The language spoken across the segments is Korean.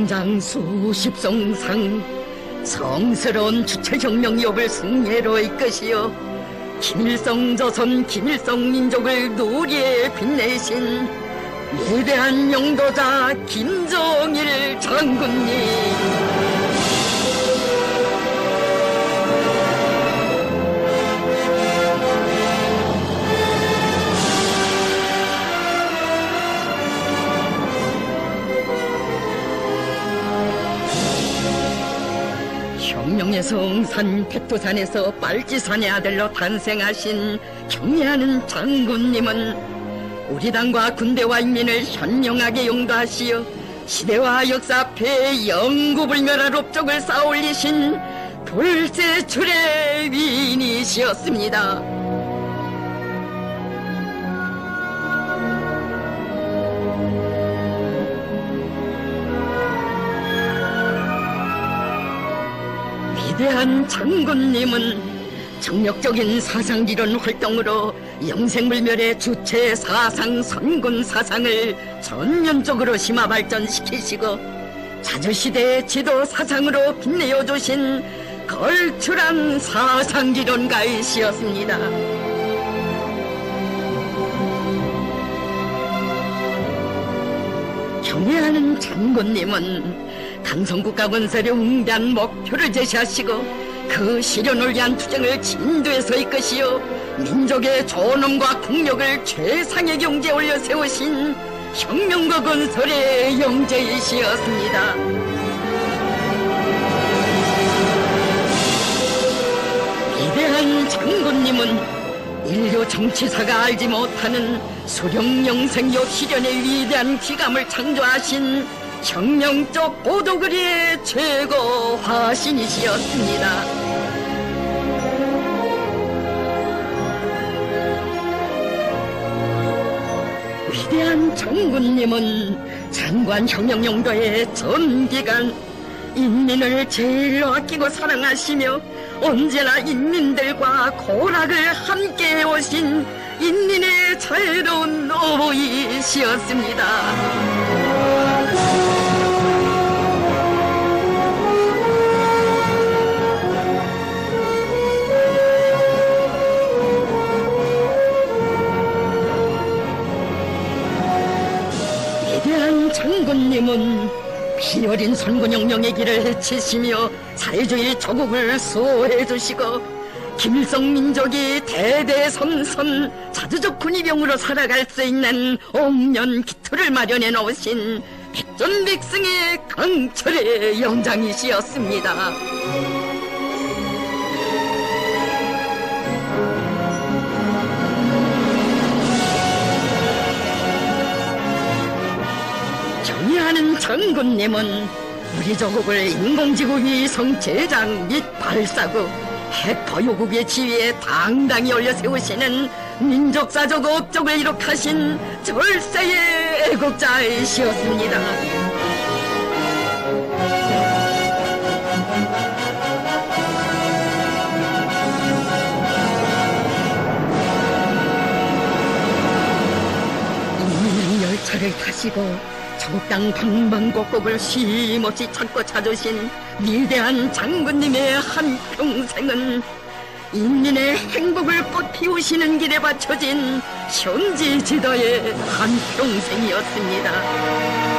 천장 수십송상 성스러운 주체혁명협을 승리로 이끄시어 김일성 조선 김일성 민족을 누리에 빛내신 위대한 영도자 김정일 장군님, 혁명의 성산 백두산에서 빨치산의 아들로 탄생하신 경애하는 장군님은 우리 당과 군대와 인민을 현명하게 용도하시어 시대와 역사 앞에 영구불멸한 업적을 쌓아올리신 돌쇠출의 위인이시었습니다. 위대한 장군님은 정력적인 사상기론 활동으로 영생불멸의 주체 사상 선군 사상을 전면적으로 심화 발전시키시고 자주시대의 지도 사상으로 빛내어주신 걸출한 사상기론가이시였습니다. 경애하는 장군님은 강성국가 건설의 웅대한 목표를 제시하시고 그 실현을 위한 투쟁을 진두에서 이끄시어 민족의 존엄과 국력을 최상의 경지에 올려 세우신 혁명과 건설의 영재이시였습니다. 위대한 장군님은 인류 정치사가 알지 못하는 수령영생협 실현의 위대한 기감을 창조하신 혁명적 고도그리의 최고 화신이시였습니다. 위대한 장군님은 장관 혁명용도의 전 기간 인민을 제일로 아끼고 사랑하시며 언제나 인민들과 고락을 함께 오신 인민의 자유로운 어버이시였습니다. 위대한 장군님은 피 어린 선군혁명의 길을 헤치시며 사회주의 조국을 수호해 주시고 김일성 민족이 대대손손 자주적 군의병으로 살아갈 수 있는 옥년 기틀을 마련해 놓으신 백전백승의 강철의 영장이시였습니다. 경애하는 장군님은 우리 조국을 인공지구 위성 제작 및 발사국 핵 보유국의 지위에 당당히 올려세우시는 민족사적 업적을 이룩하신 절세의 애국자이시였습니다. 인민의 열차를 타시고 조국당 방방곡곡을 쉼없이 찾고 찾으신 위대한 장군님의 한평생은 인민의 행복을 꽃피우시는 길에 바쳐진 현지지도의 한평생이었습니다.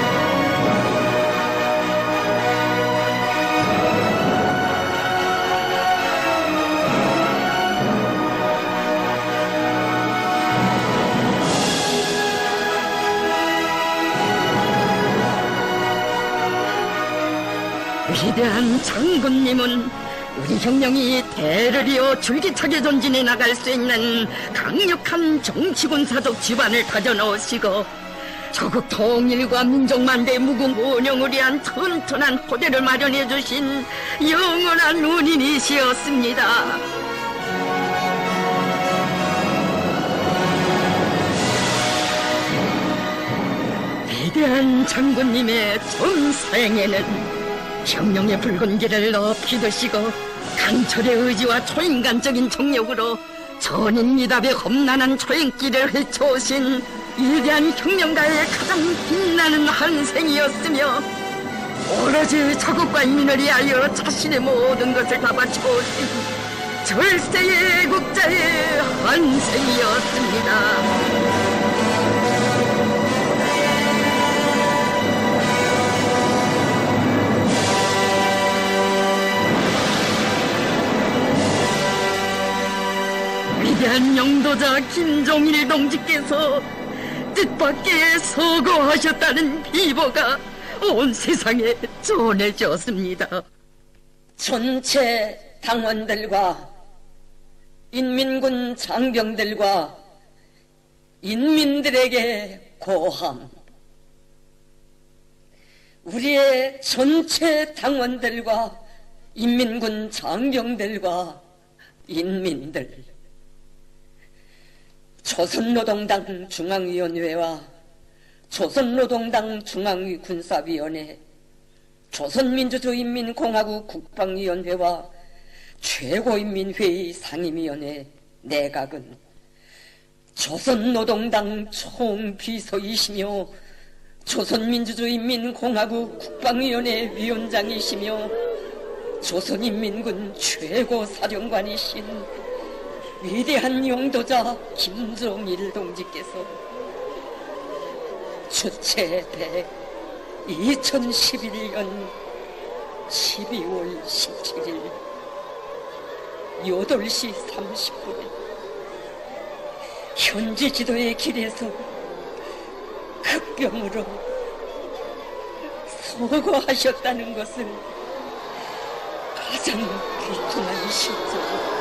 위대한 장군님은 우리 혁명이 대를 이어 줄기차게 전진해 나갈 수 있는 강력한 정치군사적 지반을 다져넣으시고 조국 통일과 민족만대의 무궁무원영을 위한 튼튼한 토대를 마련해 주신 영원한 운인이시였습니다. 위대한 장군님의 전생에는 혁명의 붉은 길을 높이 드시고 강철의 의지와 초인간적인 정력으로 전인미답의 험난한 초행길을 헤쳐오신 위대한 혁명가의 가장 빛나는 한생이었으며 오로지 자국과 인민을 위하여 자신의 모든 것을 다 바쳐오신 절세의 애국자의 환생이었습니다. 위대한 영도자 김종일 동지께서 뜻밖의 서거하셨다는 비보가 온 세상에 전해졌습니다. 전체 당원들과 인민군 장병들과 인민들에게 고함. 우리의 전체 당원들과 인민군 장병들과 인민들, 조선노동당 중앙위원회와 조선노동당 중앙군사위원회, 조선민주주의인민공화국 국방위원회와 최고인민회의 상임위원회 내각은 조선노동당 총비서이시며 조선민주주의인민공화국 국방위원회 위원장이시며 조선인민군 최고사령관이신 위대한 용도자 김종일 동지께서 주체대 2011년 12월 17일 8시 30분에 현지 지도의 길에서 급병으로 서거하셨다는 것은 가장 비통한 실정입니다.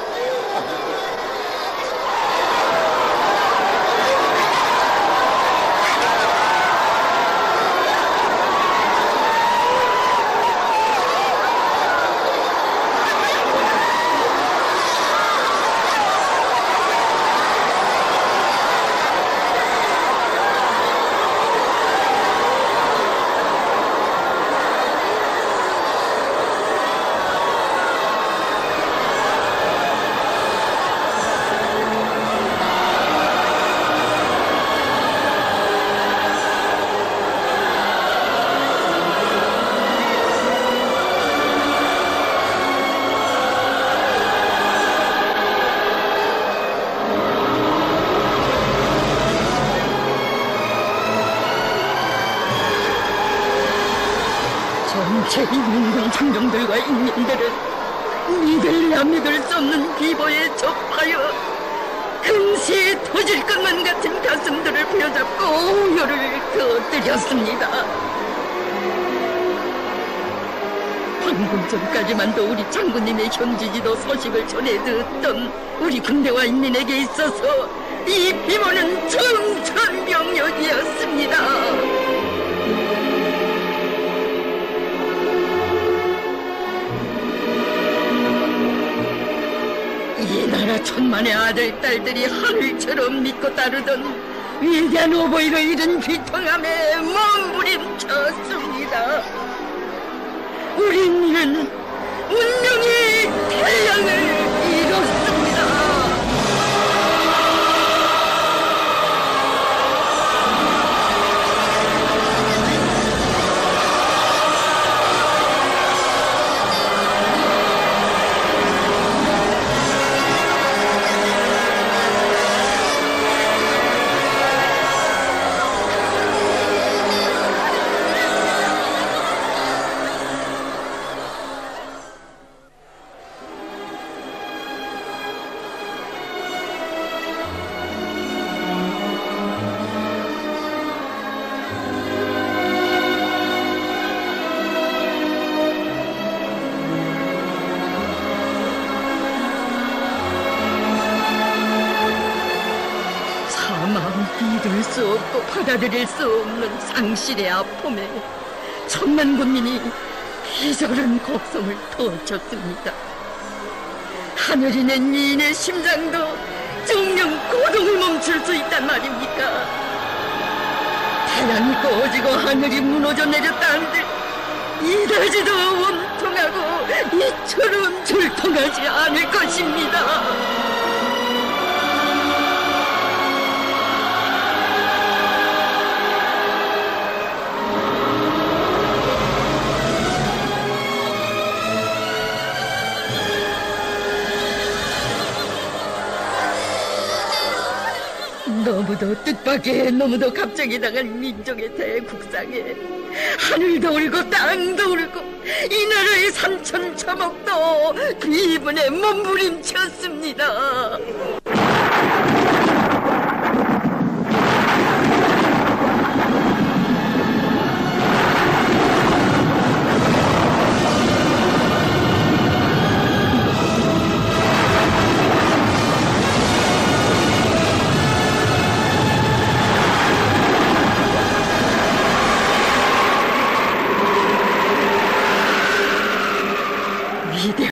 전체 인민군 장병들과 인민들은 믿을래야 믿을 수 없는 비보에 접하여 금시에 터질 것만 같은 가슴들을 부여잡고 오열을 거뜨렸습니다. 방금 전까지만도 우리 장군님의 현지지도 소식을 전해 듣던 우리 군대와 인민에게 있어서 이 비보는 정천병력이었습니다. 이 나라 천만의 아들, 딸들이 하늘처럼 믿고 따르던 위대한 오보이를 잃은 비통함에 몸부림쳤습니다. 우리는 운명의 태양을 잃었습니다. 믿을 수 없고 받아들일 수 없는 상실의 아픔에 천만 국민이 비절한 곡성을 터쳤습니다. 하늘이 낸 미인의 심장도 정녕 고동을 멈출 수 있단 말입니까? 태양이 꺼지고 하늘이 무너져 내렸다 한들 이다지도 원통하고 이처럼 절통하지 않을 것입니다. 너무도 뜻밖의 너무도 갑자기 당한 민족의 대국상에 하늘도 울고 땅도 울고 이 나라의 삼천초목도 그 이분에 몸부림쳤습니다.